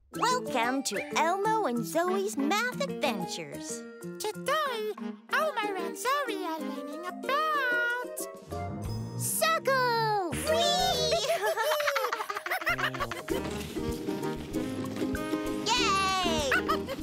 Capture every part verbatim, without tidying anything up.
Welcome to Elmo and Zoe's Math Adventures. Today, Elmo and Zoe are learning about... circles! Yay!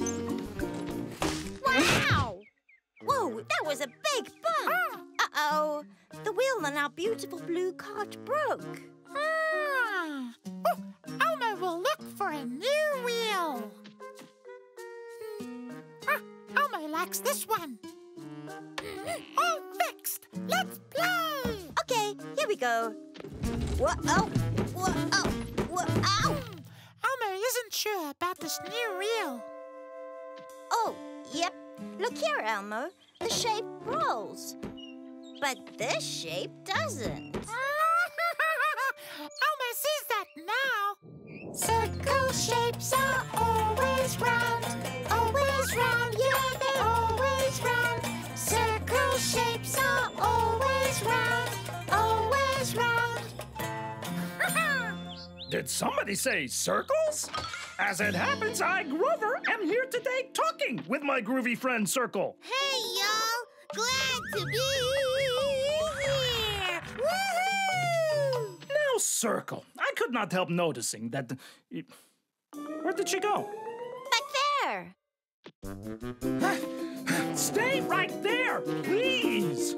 Wow! Whoa, that was a big bump! Uh-oh, the wheel on our beautiful blue cart broke. Ah. Oh, Elmo will look for a new wheel. Hmm. Ah, Elmo likes this one. All fixed. Let's play. Okay, here we go. Whoa-oh, whoa-oh, whoa-ow! Elmo isn't sure about this new wheel. Oh, yep. Look here, Elmo. The shape rolls. But this shape doesn't. Elmo sees that now. Circle shapes are always round. Always round, yeah, they're always round. Circle shapes are always round. Always round. Did somebody say circles? As it happens, I, Grover, am here today talking with my groovy friend Circle. Hey, y'all! Glad to be here! Woohoo! Now, Circle, I could not help noticing that... Where did she go? Back there! Stay right there, please!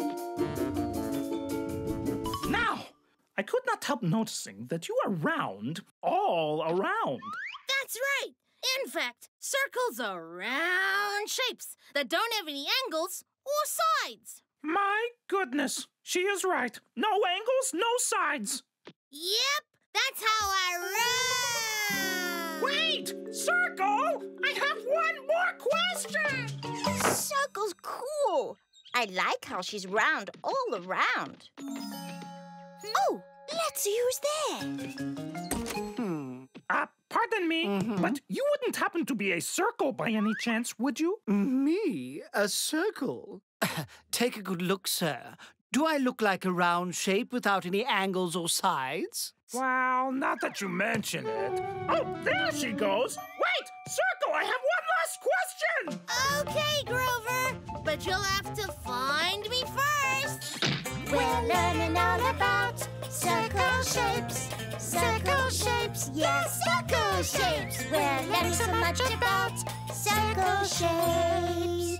Now, I could not help noticing that you are round all around. That's right. In fact, circles are round shapes that don't have any angles or sides. My goodness, she is right. No angles, no sides. Yep, that's how I run. Wait! Circle! I have one more question! Circle's cool. I like how she's round all around. Oh, let's see who's there. Hmm. Uh, pardon me, Mm-hmm. but you wouldn't happen to be a circle by any chance, would you? Me? A circle? Take a good look, sir. Do I look like a round shape without any angles or sides? Well, not that you mention it. Oh, there she goes! Wait! Circle, I have one last question! Okay, Grover, but you'll have to find me first. We're learning all about circle shapes. Circle shapes, yes, circle shapes. We're learning so much about circle shapes.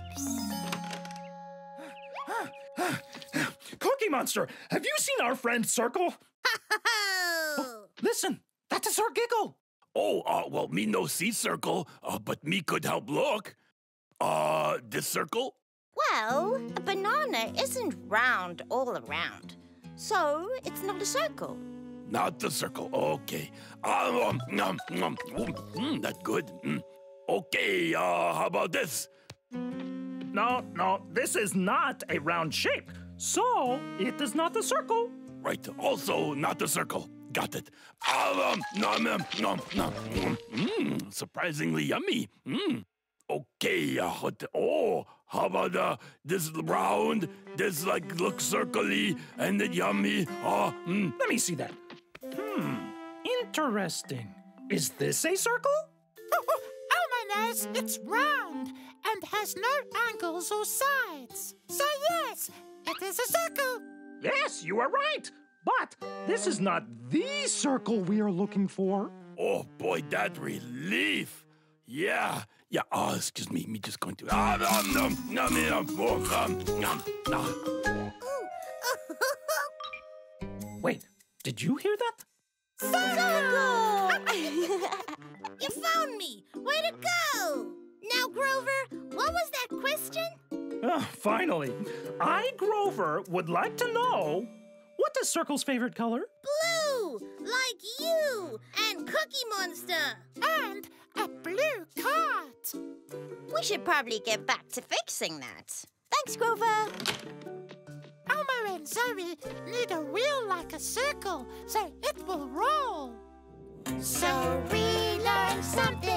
Cookie Monster, have you seen our friend Circle? Oh, listen, that is her giggle. Oh, uh, well, me no see circle, uh, but me could help look. Uh, this circle? Well, a banana isn't round all around, so it's not a circle. Not the circle, okay. Um, um, um, um, mm, that's good. Mm. Okay, uh, how about this? No, no, this is not a round shape, so it is not a circle. Right, also not the circle. Got it. Um, nom, nom, nom, nom. Mm, surprisingly yummy. Mm. Okay, uh, what the- oh, how about uh, this round, this like looks circle-y, and then yummy. Uh, mm. Let me see that. Hmm, interesting. Is this a circle? Oh, oh, Elmo knows it's round and has no angles or sides. So yes, it is a circle. Yes, you are right. But this is not the circle we are looking for. Oh boy, that relief. Yeah, yeah. Oh, excuse me, me just going to. Ah, nom, nom, nom, nom, nom, nom, nom, nom. Wait, did you hear that? Circle! You found me. Way to go. Now, Grover, what was that question? Oh, finally. I, Grover, would like to know, what is Circle's favorite color? Blue, like you and Cookie Monster. And a blue cart. We should probably get back to fixing that. Thanks, Grover. Elmo and Zoe need a wheel like a circle so it will roll. So we learned something